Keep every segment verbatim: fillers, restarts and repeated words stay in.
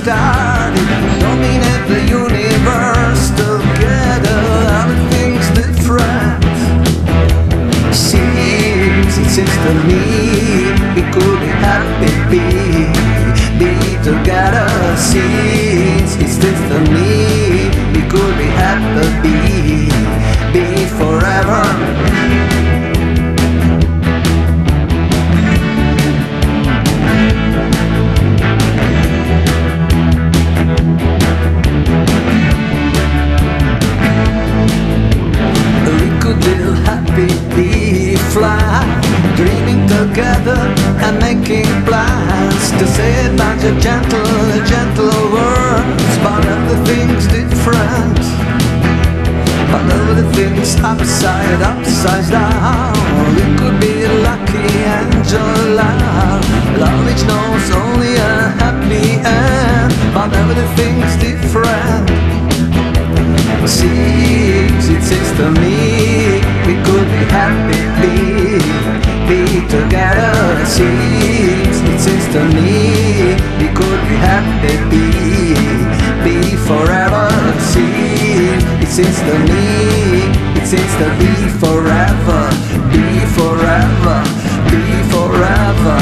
started, dominate the universe together. Everything's different. Seems, it seems to me we could be happy, be, be together. Seems, it seems to me we could be happy, be, be forever. Be fly, dreaming together and making plans to say a bunch of gentle, gentle words. But everything's different. But everything's upside, upside down. We could be lucky angel love. Love which knows only a happy end. But everything's different. Seems, it seems to me we could be happy, be, be together. Seems, it seems to me we could be happy, be, be forever. Seems, it seems to me, it seems to be forever, be forever, be forever.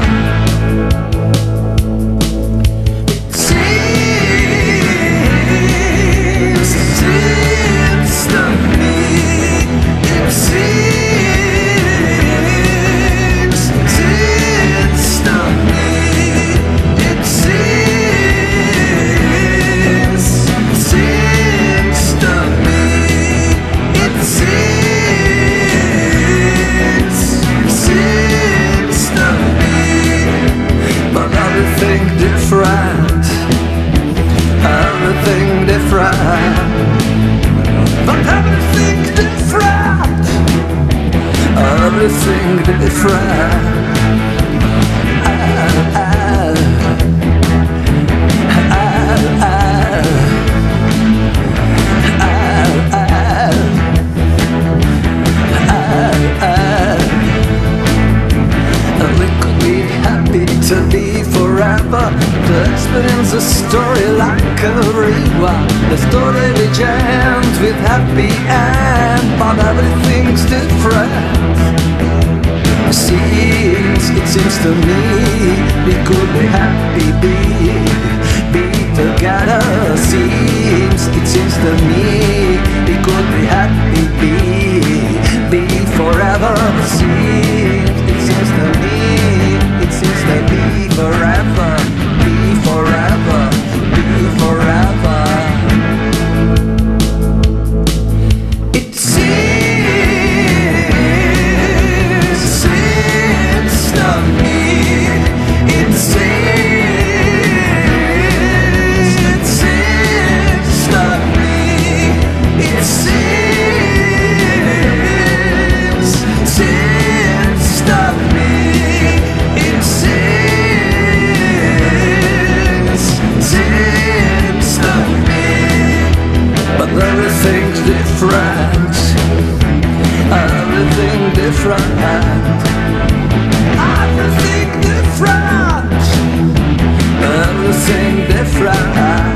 Different, everything different, but everything different, everything different. Ah, ah, ah, ah, ah, ah. We could be happy to be forever, to experience a story like a rewind. The story begins with happy end, but everything's different. Seems, it seems to me we could be happy, be, be together. Seems, it seems to me we could be happy, be, be forever. Seems, it seems to me, it seems to be forever, be forever, be forever. It seems, seems to me, it seems, it seems to me, it seems, seems to me. Everything's different, everything different, everything different, everything different.